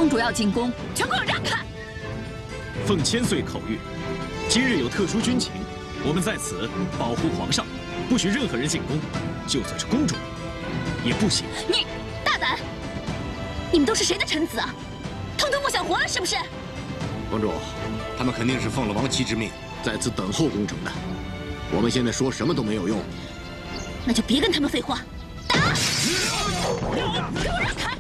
公主要进宫，全给我让开！ 奉千岁口谕，今日有特殊军情，我们在此保护皇上，不许任何人进宫，就算是公主也不行。 你大胆！你们都是谁的臣子啊？通通不想活了是不是？ 公主，他们肯定是奉了王妻之命，在此等候攻城的。我们现在说什么都没有用。 那就别跟他们废话，打！给我让开！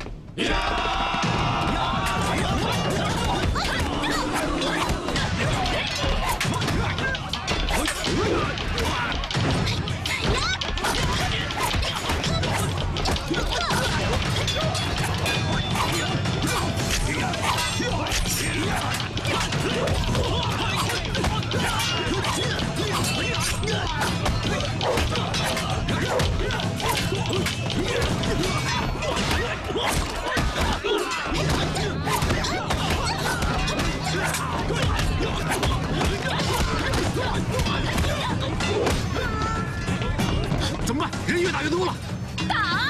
怎么办？人越打越多了。 打！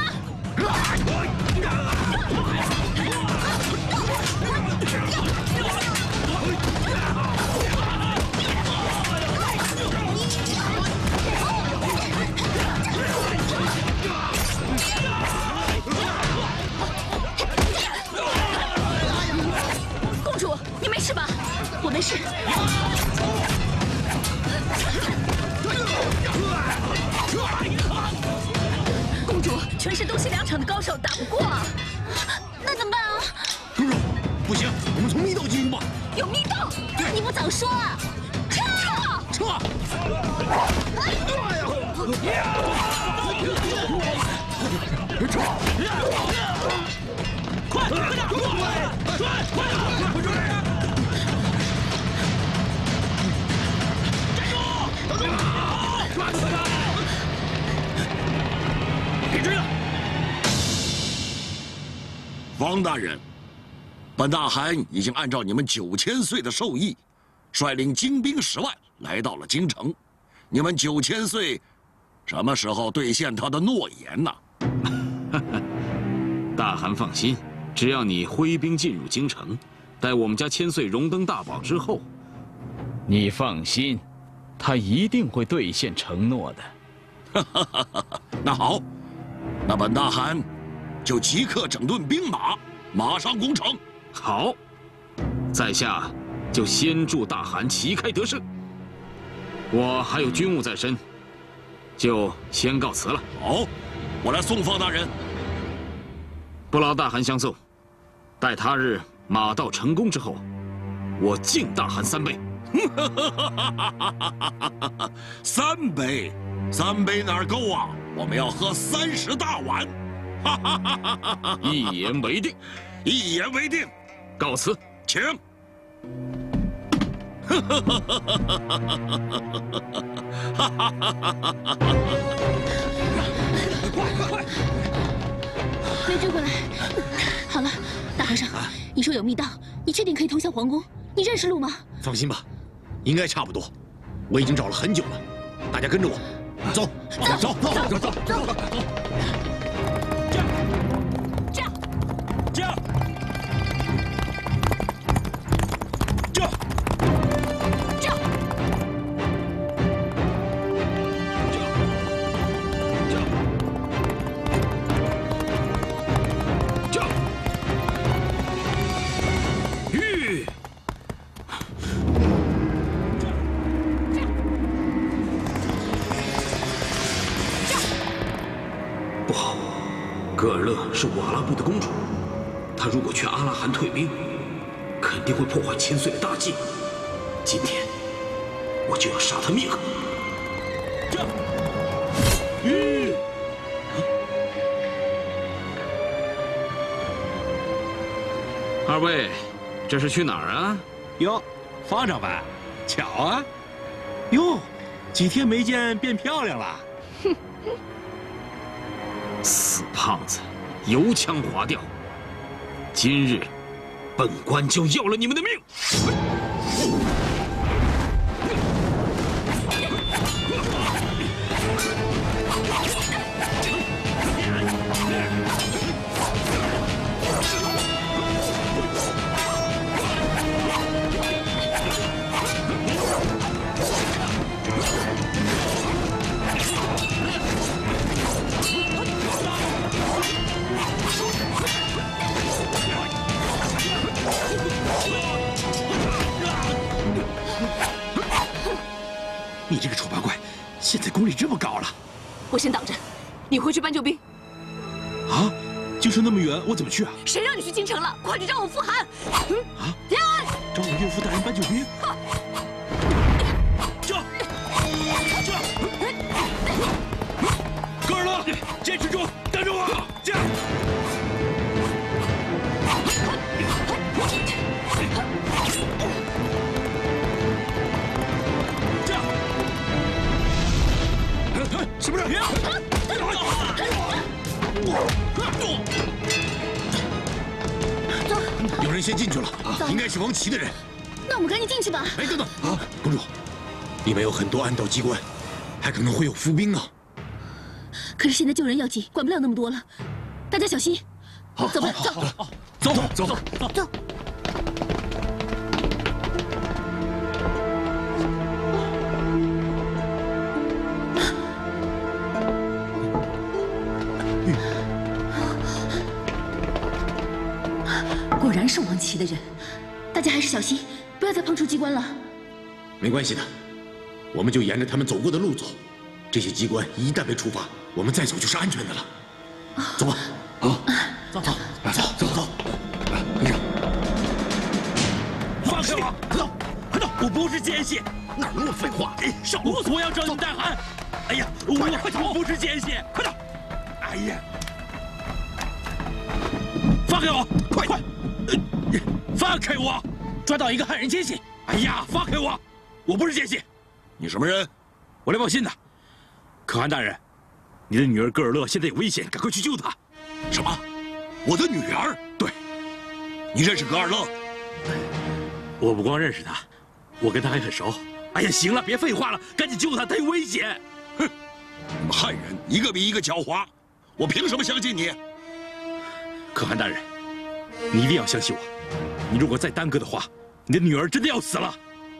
公主，你没事吧？我没事。 公主，全是东西两场的高手，打不过啊！那怎么办啊？ 公主，不行，我们从密道进入吧。 有密道？你不早说啊！撤！ 撤！ 快点！快追！ 别追了！ 王大人，本大汗已经按照你们9000岁的授意，率领精兵10万来到了京城。你们9000岁什么时候兑现他的诺言呢？ 大汗放心，只要你挥兵进入京城，待我们家千岁荣登大宝之后， 你放心，他一定会兑现承诺的。 那好。 那本大汗就即刻整顿兵马，马上攻城。 好，在下就先祝大汗旗开得胜。我还有军务在身，就先告辞了。 好，我来送方大人。 不劳大汗相送，待他日马到成功之后，我敬大汗3杯。 3杯，3杯哪儿够啊？ 我们要喝30大碗， 一言为定， 一言为定。 告辞， 请。 快！ 没追回来。好了，大和尚，你说有密道，你确定可以通向皇宫？你认识路吗？ 放心吧，应该差不多。我已经找了很久了，大家跟着我。 走，走， 这样， 不好，格尔勒是瓦拉部的公主，她如果劝阿拉汗退兵，肯定会破坏千岁的大计。今天我就要杀他灭口！二位，这是去哪儿啊？ 哟，方丈们，巧啊！哟，几天没见变漂亮了。哼。 死胖子，油腔滑调！今日，本官就要了你们的命！ 功力这么高了。 我先挡着，你回去搬救兵。 啊，就是那么远，我怎么去啊？ 谁让你去京城了？快去找我父汗！ 啊！找我岳父大人搬救兵。这，戈尔勒，坚持住，等着我！这。 什么人？有人先进去了，应该是王琦的人。 那我们赶紧进去吧。 哎，等等啊，公主，里面有很多暗道机关，还可能会有伏兵啊。 可是现在救人要紧，管不了那么多了，大家小心。 好， 走吧，走。 走。 果然是王琦的人，大家还是小心，不要再碰触机关了。 没关系的，我们就沿着他们走过的路走。这些机关一旦被触发，我们再走就是安全的了。走吧，走。 放开我！走，快走！我不是奸细， 哪那么废话？ 少啰嗦！我要找你们大汗！哎呀，我不是奸细，快走！哎呀，放开我！快！放开我！抓到一个汉人奸细！哎呀，放开我！我不是奸细。 你什么人？ 我来报信的。可汗大人，你的女儿戈尔勒现在有危险，赶快去救她。 什么？我的女儿？ 对。 你认识格尔勒？ 我不光认识她，我跟她还很熟。哎呀，行了，别废话了，赶紧救她，她有危险。 哼，你们汉人一个比一个狡猾，我凭什么相信你？ 可汗大人，你一定要相信我。你如果再耽搁的话，你的女儿真的要死了。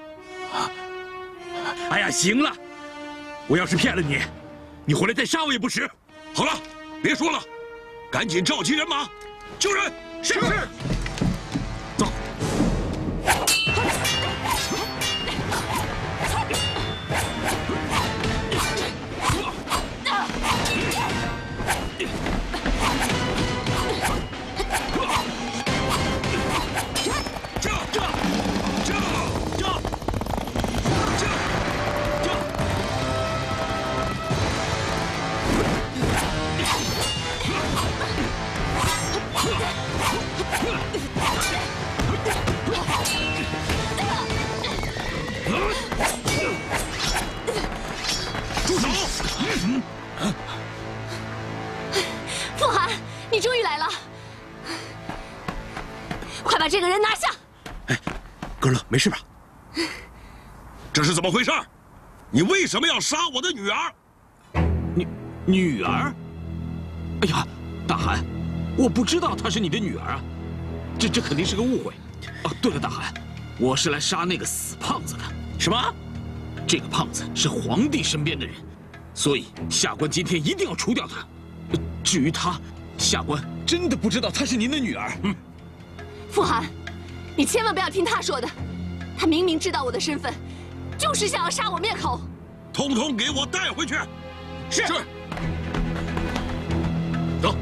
哎呀，行了，我要是骗了你，你回来再杀我也不迟。 好了，别说了，赶紧召集人马，救人。 是。走。 住手！ 傅寒，你终于来了，快把这个人拿下！ 哎，戈尔勒，没事吧？ 这是怎么回事？你为什么要杀我的女儿？ 女儿？哎呀，大汗，我不知道她是你的女儿啊，这肯定是个误会。哦，对了，大汗，我是来杀那个死胖子的。什么？这个胖子是皇帝身边的人，所以下官今天一定要除掉他。至于他，下官真的不知道她是您的女儿。 傅寒，你千万不要听他说的，他明明知道我的身份，就是想要杀我灭口。 统统给我带回去！ 是。 走。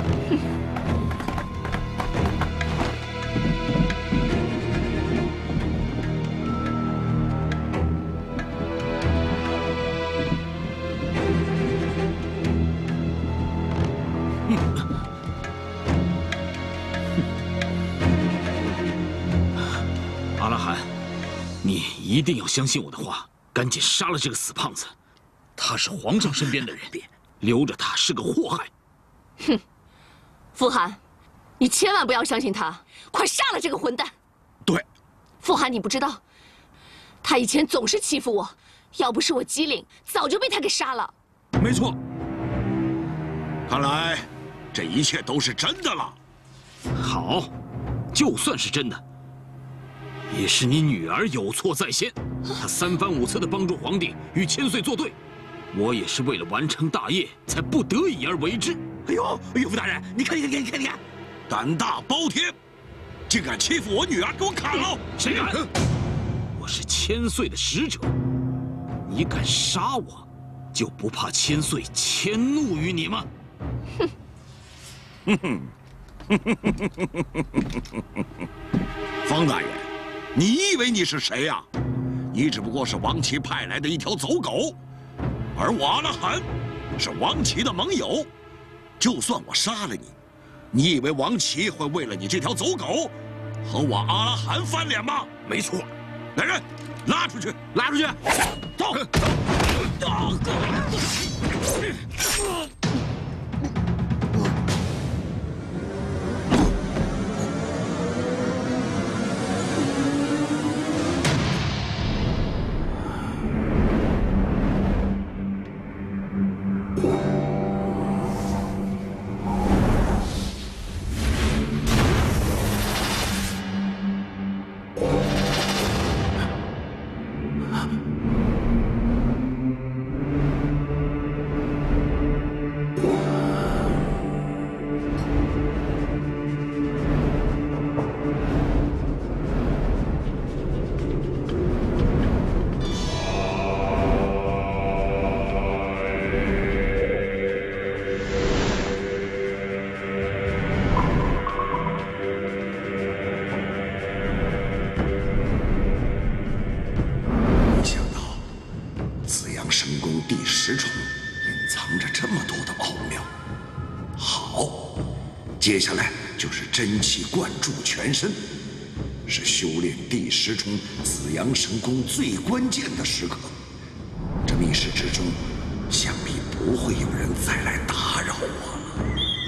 阿拉汗，你一定要相信我的话，赶紧杀了这个死胖子。他是皇上身边的人，留着他是个祸害。 哼，傅寒，你千万不要相信他，快杀了这个混蛋！ 对， 傅寒，你不知道，他以前总是欺负我，要不是我机灵，早就被他给杀了。 没错。 看来这一切都是真的了。 好，就算是真的，也是你女儿有错在先，她三番五次的帮助皇帝与千岁作对，我也是为了完成大业才不得已而为之。哎呦，岳父大人，你看， 胆大包天，竟敢欺负我女儿，给我砍了！ 谁敢？我是千岁的使者，你敢杀我， 就不怕千岁迁怒于你吗？ 方大人，你以为你是谁呀？你只不过是王琦派来的一条走狗，而我阿拉罕是王琦的盟友。就算我杀了你，你以为王琦会为了你这条走狗和我阿拉罕翻脸吗？ 没错。 来人，拉出去！ 拉出去！ 走！接下来就是真气灌注全身，是修炼第10重紫阳神功最关键的时刻。这密室之中，想必不会有人再来打扰我了。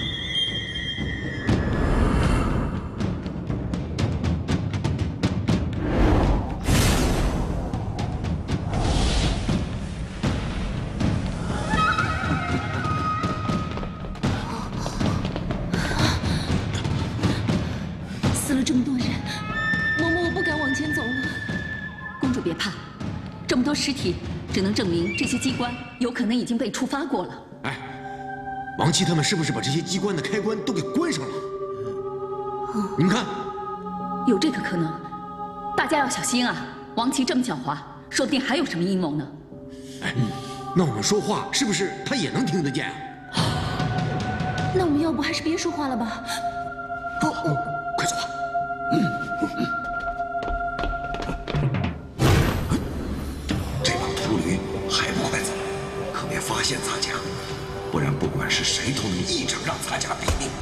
死了这么多人，嬷嬷我不敢往前走了。 公主别怕，这么多尸体，只能证明这些机关有可能已经被触发过了。 哎，王琦他们是不是把这些机关的开关都给关上了？你们看， 有这个可能，大家要小心啊！王琦这么狡猾，说不定还有什么阴谋呢。 哎，那我们说话是不是他也能听得见啊？ 那我们要不还是别说话了吧？ 快走吧。 这帮秃驴还不快走，可别发现咱家，不然不管是谁都能一掌让咱家毙命。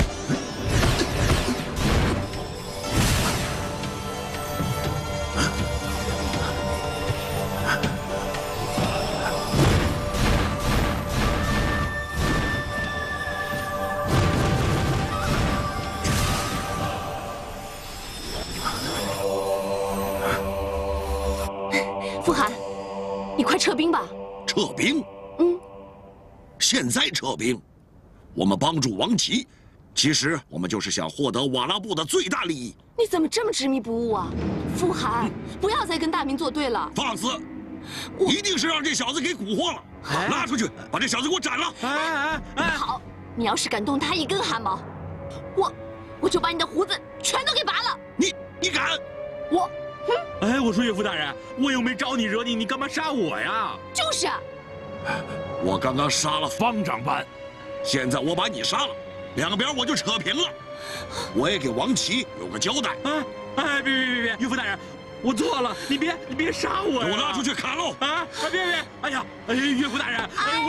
傅寒，你快撤兵吧！ 撤兵？现在撤兵？我们帮助王琦，其实我们就是想获得瓦拉部的最大利益。 你怎么这么执迷不悟啊？傅寒，不要再跟大明作对了。 放肆！一定是让这小子给蛊惑了。拉出去，把这小子给我斩了！ 好，你要是敢动他一根汗毛，我就把你的胡子全都给拔了。 你敢？ 哎，我说岳父大人，我又没招你惹你，你干嘛杀我呀？ 就是啊。 我刚刚杀了方长班，现在我把你杀了，两边我就扯平了。我也给王琦有个交代。 哎，别，岳父大人，我错了，你别杀我呀！ 给我拉出去砍喽！ 别！哎呀，岳父大人，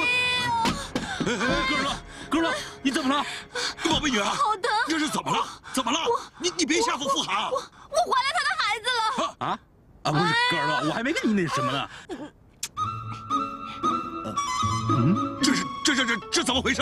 哥乐，你怎么了？ 宝贝女儿， 好疼！ 这是怎么了？怎么了？你别吓唬傅寒啊！ 我怀了他的孩子了！ 不是哥乐，我还没跟你那什么呢。 这怎么回事？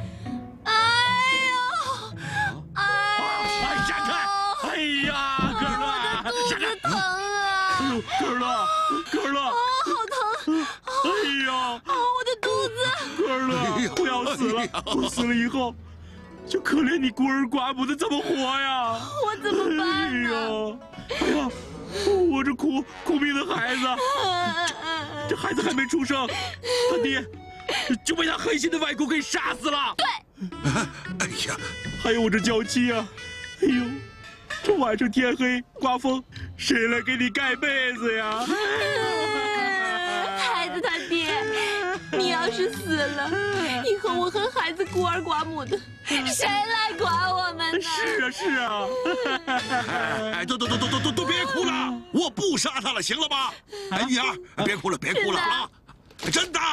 闪开！ 哎呀，哥乐， 肚子疼啊！ 哥乐， 好疼！ 哎呀， 我的肚子！ 哥乐，我要死了！我死了以后，就可怜你孤儿寡母的怎么活呀？ 我怎么办呢？ 哎呀，我这苦命的孩子，这孩子还没出生，他爹就被他狠心的外公给杀死了。 对。 哎呀， 还有我这娇妻啊！哎呦，这晚上天黑刮风，谁来给你盖被子呀？ 孩子他爹， 你要是死了，以后我和孩子孤儿寡母的，谁来管我们呢？ 是啊，是啊。 哎，都别哭了，我不杀他了，行了吧？哎，女儿，别哭了，别哭了啊！真的。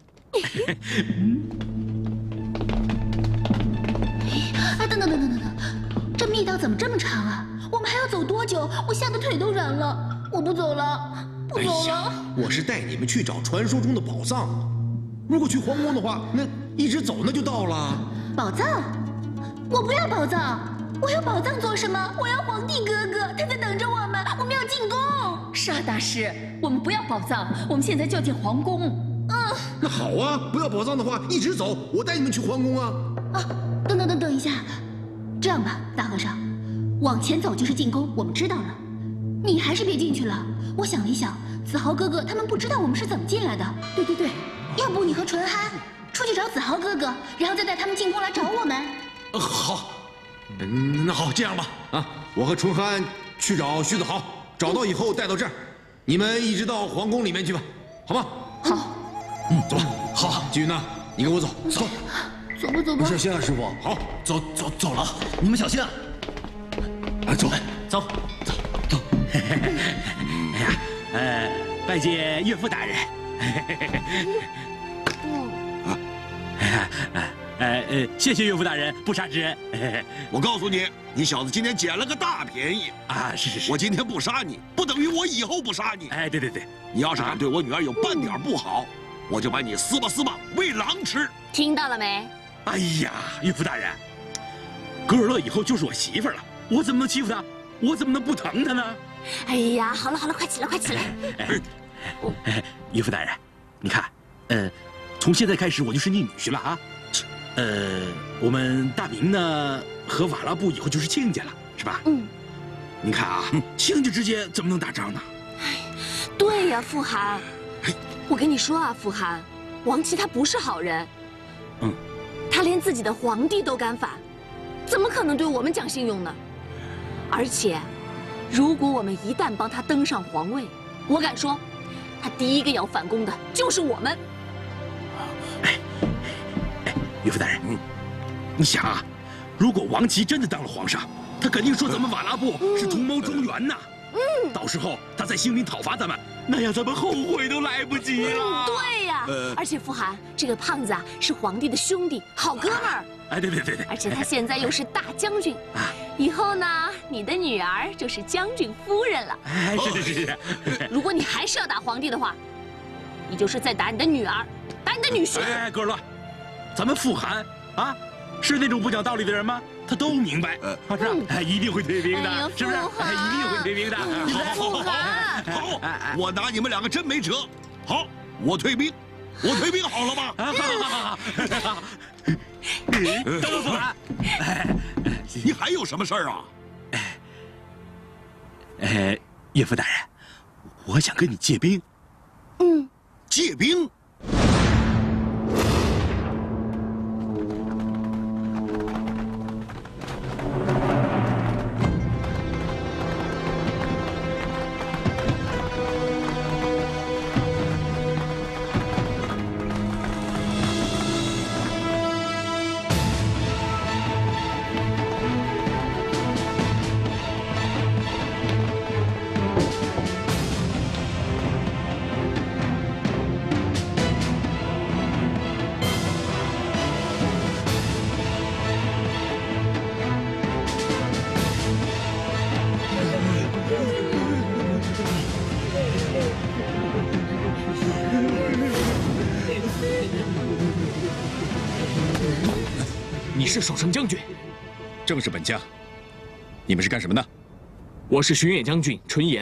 哎，等，这密道怎么这么长啊？我们还要走多久？我吓得腿都软了。我不走了，不走了。 我是带你们去找传说中的宝藏。如果去皇宫的话，那一直走那就到了。 宝藏？我不要宝藏，我要宝藏做什么？我要皇帝哥哥，他在等着我们，我们要进宫。 是啊，大师，我们不要宝藏，我们现在就要进皇宫。 那好啊，不要宝藏的话，一直走，我带你们去皇宫啊。 啊，等一下，这样吧，大和尚，往前走就是进宫，我们知道了。你还是别进去了。我想了一想，子豪哥哥他们不知道我们是怎么进来的。对，要不你和纯憨出去找子豪哥哥，然后再带他们进宫来找我们。 好，那好，这样吧，啊，我和纯憨去找徐子豪，找到以后带到这儿，你们一直到皇宫里面去吧，好吗？ 好。 走吧。好，季云呢？你跟我走。走吧。 没事，谢了，师傅。好，走了，你们小心啊！走。 哎呀，拜见岳父大人。谢谢岳父大人不杀之恩。 我告诉你，你小子今天捡了个大便宜啊！是。 我今天不杀你，不等于我以后不杀你。 哎，对。 你要是敢对我女儿有半点不好，我就把你撕吧喂狼吃。 听到了没？ 哎呀，岳父大人，格尔乐以后就是我媳妇了，我怎么能欺负她？我怎么能不疼她呢？ 哎呀，好了，快起来！ 岳父大人，你看，从现在开始我就是你女婿了啊。我们大明呢和瓦剌部以后就是亲家了，是吧？你看啊，亲家之间怎么能打仗呢？ 对呀，富含，我跟你说啊，富含，王琦他不是好人。他连自己的皇帝都敢反，怎么可能对我们讲信用呢？而且，如果我们一旦帮他登上皇位，我敢说，他第一个要反攻的就是我们。 岳父大人，你想啊，如果王琦真的当了皇上，他肯定说咱们瓦剌部是图谋中原呐。到时候他再兴兵讨伐咱们，那样咱们后悔都来不及了。 对呀，而且富含这个胖子啊是皇帝的兄弟，好哥们儿。 哎，对。 而且他现在又是大将军，以后呢，你的女儿就是将军夫人了。 哎，是。 如果你还是要打皇帝的话，你就是在打你的女儿，打你的女婿。 哎，哥乐，咱们富含啊，是那种不讲道理的人吗？他都明白，是一定会退兵的，是不是？一定会退兵的。 好，我拿你们两个真没辙。好，我退兵好了吗？ 好。等我富含， 你还有什么事儿啊？ 岳父大人，我想跟你借兵。 借兵？ 你是守城将军， 正是本将。你们是干什么的？ 我是巡远将军纯言。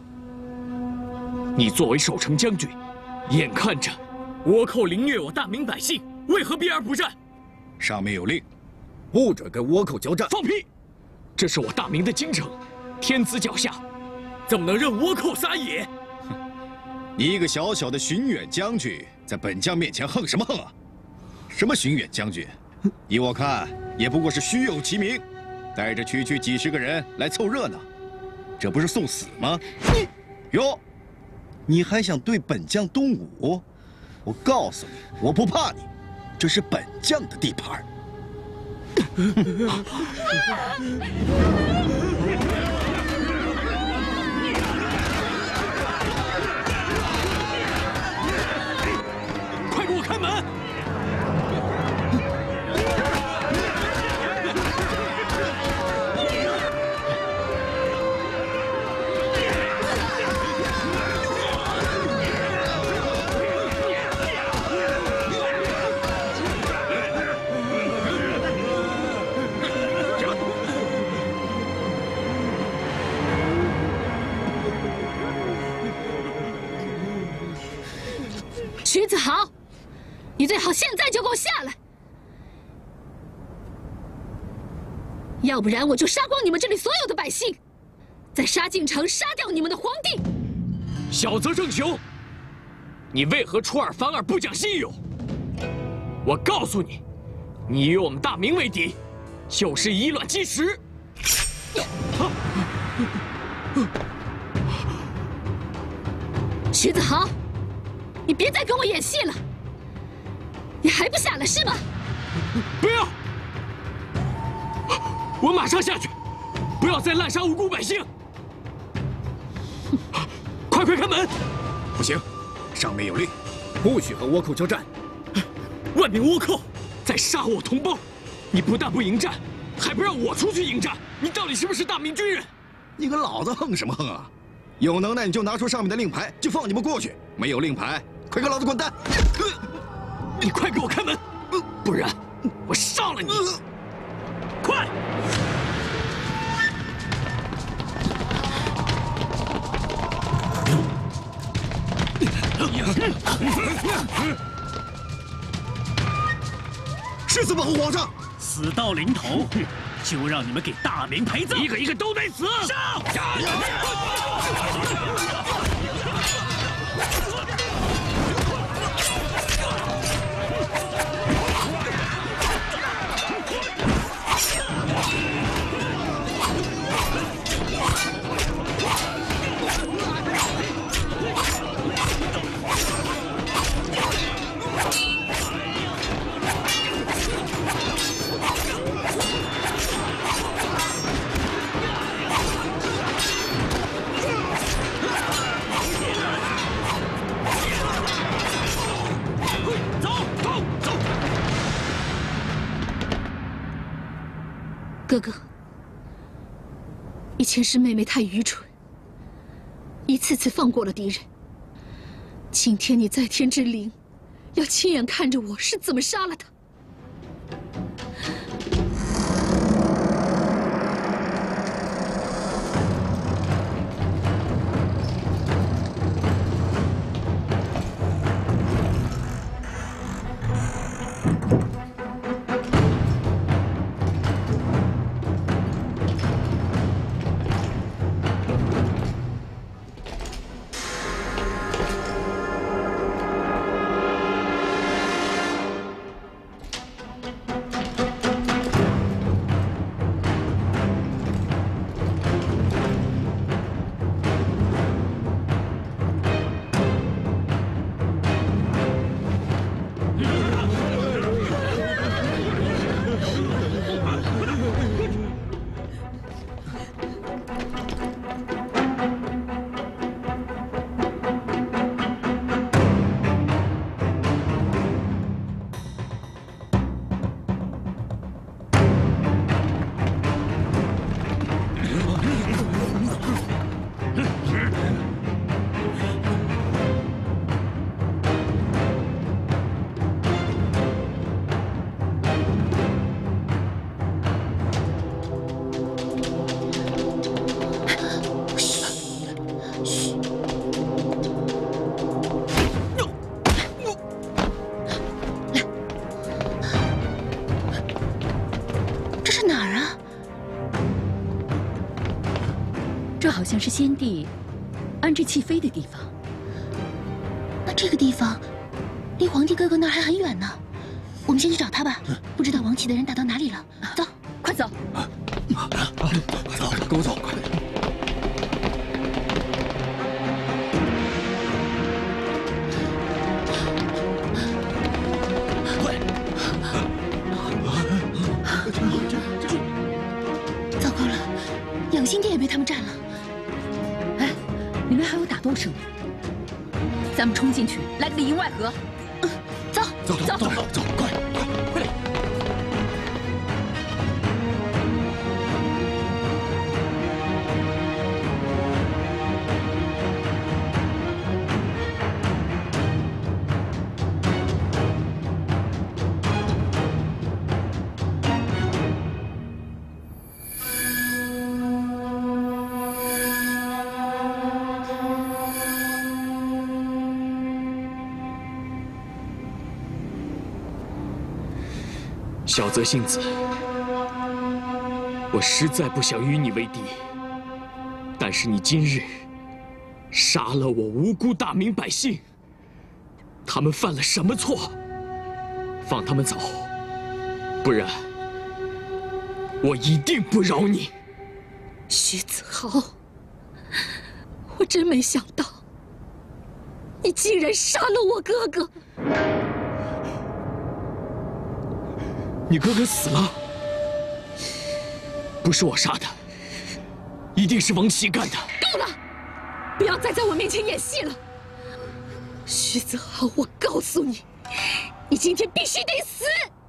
你作为守城将军，眼看着倭寇凌虐我大明百姓，为何避而不战？ 上面有令，不准跟倭寇交战。 放屁！这是我大明的京城，天子脚下，怎么能任倭寇撒野？ 你一个小小的巡远将军，在本将面前横什么横啊？什么巡远将军？依我看，也不过是虚有其名，带着区区几十个人来凑热闹，这不是送死吗？哟，你还想对本将动武？ 我告诉你，我不怕你，这是本将的地盘。 快给我开门！ 徐子豪，你最好现在就给我下来，要不然我就杀光你们这里所有的百姓，再杀进城，杀掉你们的皇帝。 小泽正雄，你为何出尔反尔，不讲信用？我告诉你，你与我们大明为敌，就是以卵击石。 徐子豪，你别再跟我演戏了，你还不下来是吗？ 不要！我马上下去，不要再滥杀无辜百姓！快开门！ 不行，上面有令，不许和倭寇交战。 万名倭寇在杀我同胞，你不但不迎战，还不让我出去迎战，你到底是不是大明军人？ 你跟老子横什么横啊？有能耐你就拿出上面的令牌，就放你们过去。没有令牌，快给老子滚蛋！ 你快给我开门，不然我杀了你！快！ 誓死保护皇上！ 死到临头，就让你们给大明陪葬， 一个一个都得死！ 上！ 哥哥，以前是妹妹太愚蠢，一次次放过了敌人。今天你在天之灵，要亲眼看着我是怎么杀了他。 这好像是先帝安置弃妃的地方。那这个地方离皇帝哥哥那儿还很远呢，我们先去找他吧。不知道王启的人打到哪里了。走， 快走！ 走，跟我走，快！ 养心殿也被他们占了。哎，里面还有打斗声。咱们冲进去，来个里应外合。走， 快！ 小泽幸子，我实在不想与你为敌，但是你今日杀了我无辜大明百姓，他们犯了什么错？放他们走，不然我一定不饶你。 徐子豪，我真没想到，你竟然杀了我哥哥。 你哥哥死了，不是我杀的，一定是王琦干的。 够了，不要再在我面前演戏了。徐子豪，我告诉你，你今天必须得死！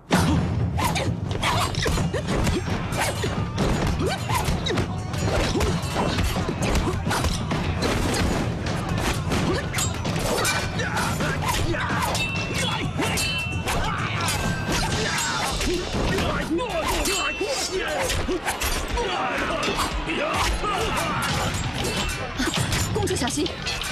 公主小心！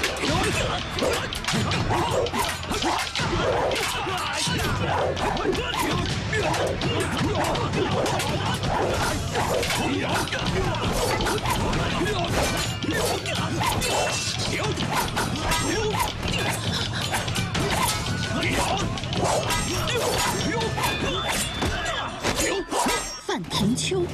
范廷秋，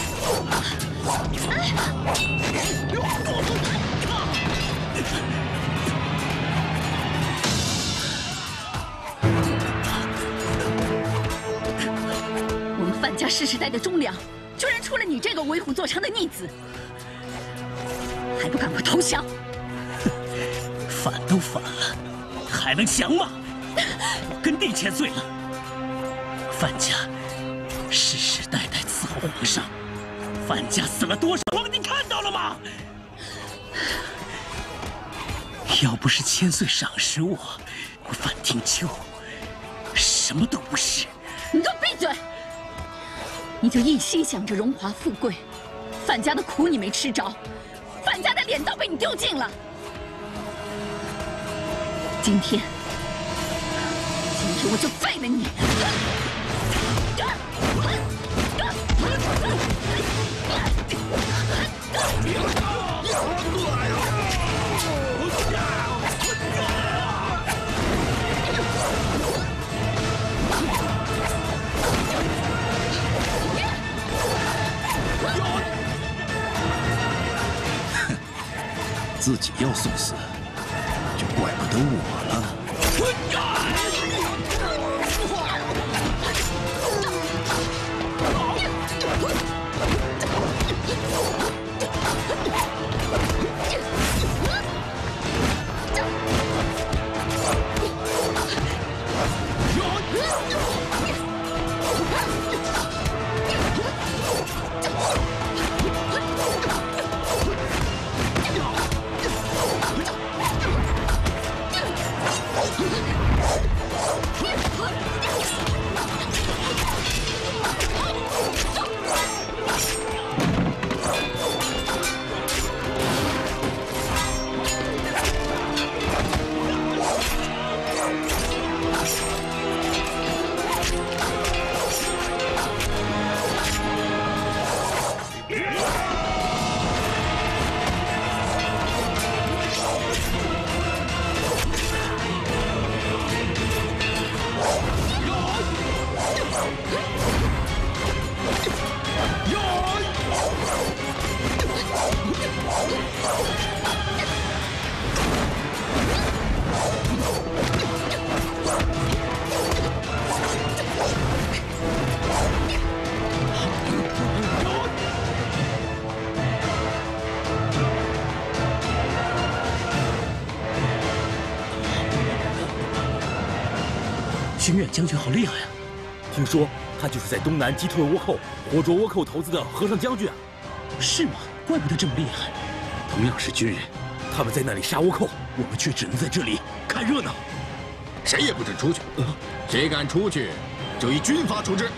我们范家世代的忠良，居然出了你这个为虎作伥的逆子，还不赶快投降！ 反都反了，还能降吗？我跟帝千岁了，范家世世代代伺候皇上，范家死了多少皇帝看到了吗？要不是千岁赏识我，我范廷秋什么都不是。 你给我闭嘴！你就一心想着荣华富贵，范家的苦你没吃着，范家的脸都被你丢尽了。今天我就废了你！ 自己要送死，就怪不得我了。 巡远将军好厉害啊！听说他就是在东南击退倭寇、活捉倭寇头子的和尚将军啊！是吗？怪不得这么厉害。同样是军人，他们在那里杀倭寇，我们却只能在这里看热闹。 谁也不准出去，谁敢出去，就以军法处置。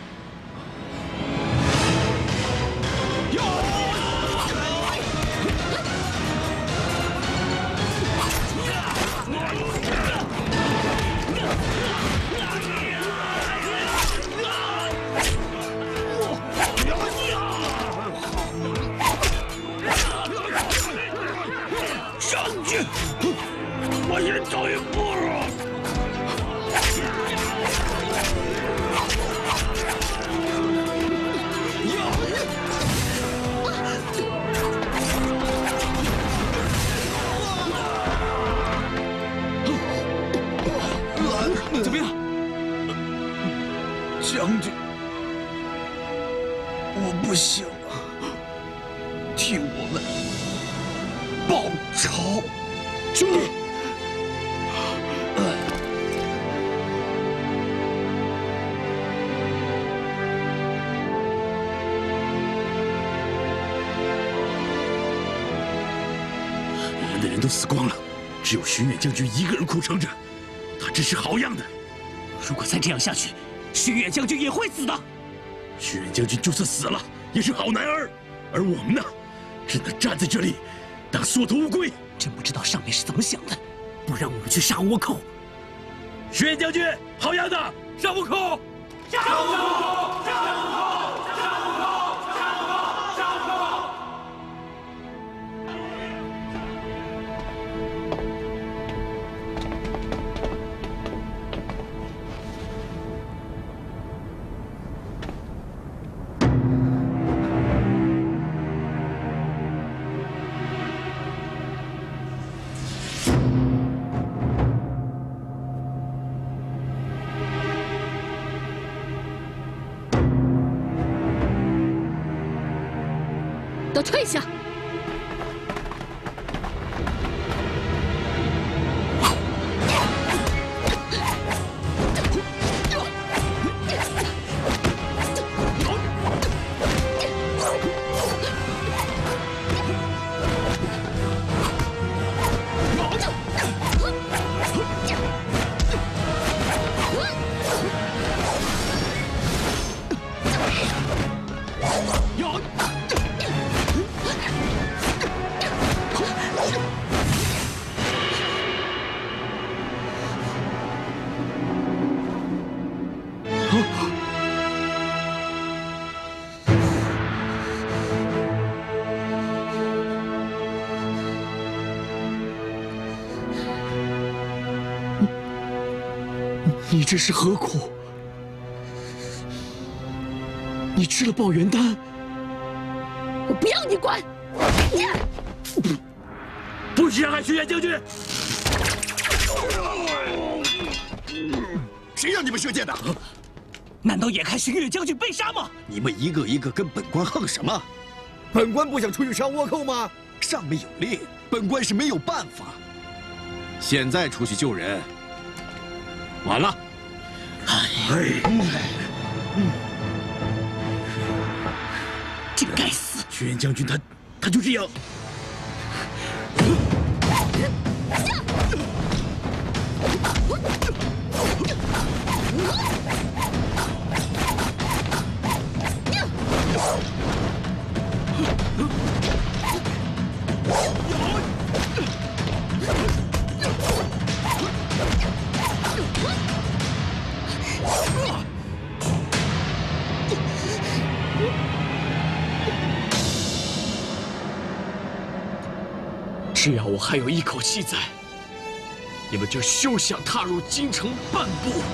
我先走一步了。 怎么样，将军？我不行了，替我们报仇，兄弟！ 我们的人都死光了，只有巡远将军一个人苦撑着，他真是好样的。 如果再这样下去，巡远将军也会死的。 巡远将军就算死了，也是好男儿，而我们呢，只能站在这里，当缩头乌龟。 真不知道上面是怎么想的，不让我们去杀倭寇。 巡远将军，好样的！杀倭寇！杀倭寇！杀倭寇！杀倭寇！杀倭寇！杀倭寇！ 都退下！ 你这是何苦？你吃了报元丹？ 我不要你管！ 不许伤害巡远将军！ 谁让你们射箭的？ 难道眼看巡远将军被杀吗？ 你们一个一个跟本官横什么？本官不想出去杀倭寇吗？上面有令，本官是没有办法。现在出去救人，晚了。 真该死！ 巡远将军他就这样。 只要我还有一口气在，你们就休想踏入京城半步。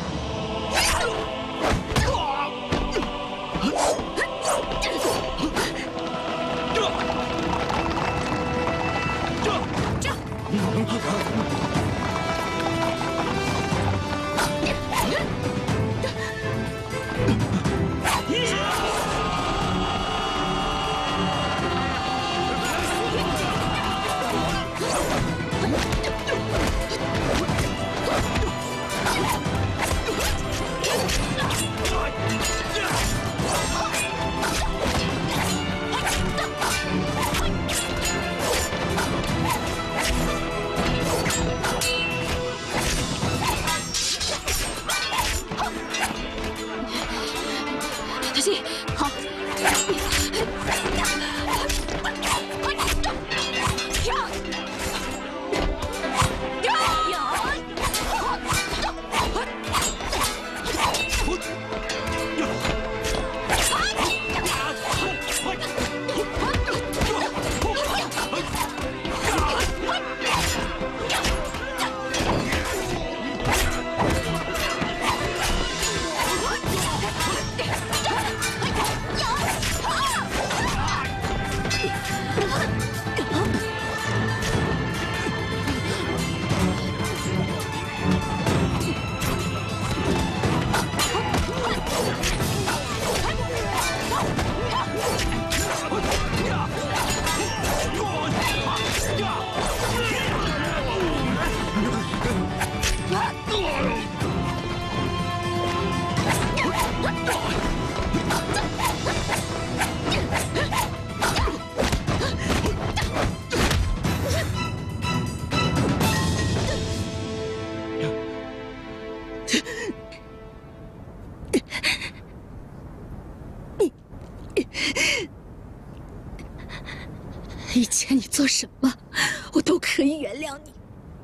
以前你做什么，我都可以原谅你。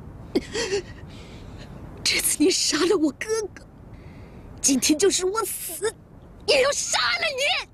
这次你杀了我哥哥，今天就是我死，也要杀了你！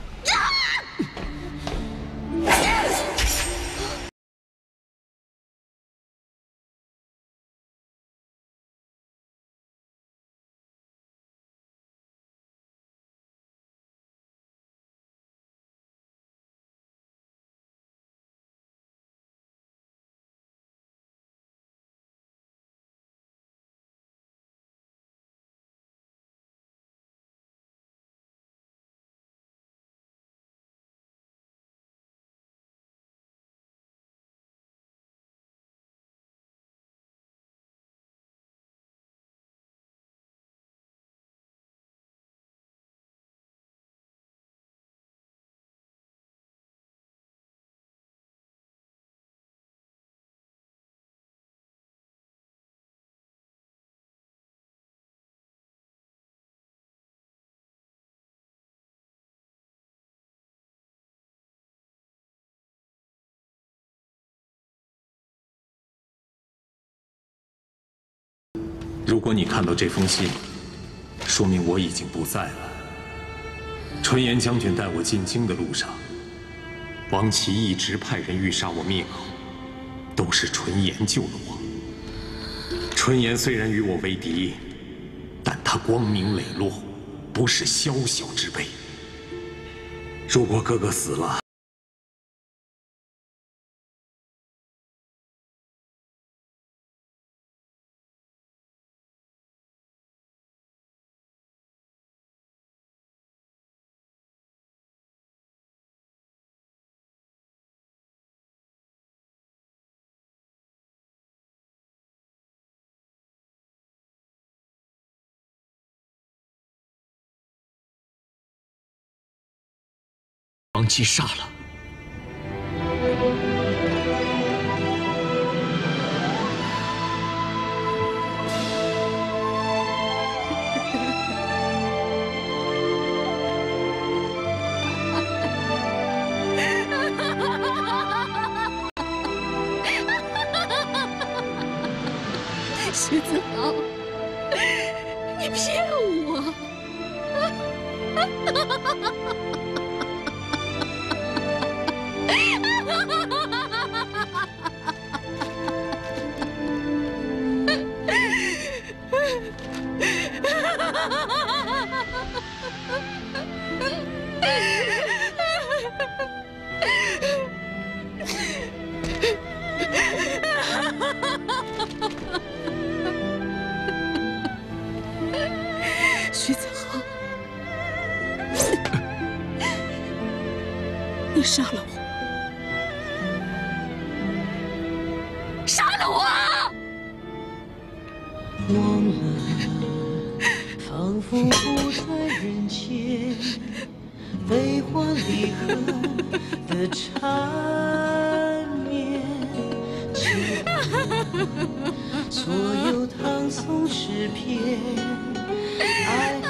如果你看到这封信，说明我已经不在了。纯言将军带我进京的路上，王琦一直派人欲杀我灭口，都是纯言救了我。纯言虽然与我为敌，但他光明磊落，不是宵小之辈。如果哥哥死了， 王琦杀了。 徐子豪，你骗我！徐子豪，你杀了我！杀了我！ 忘了，仿佛不在人间，悲欢离合的缠绵。所有唐宋诗篇，爱。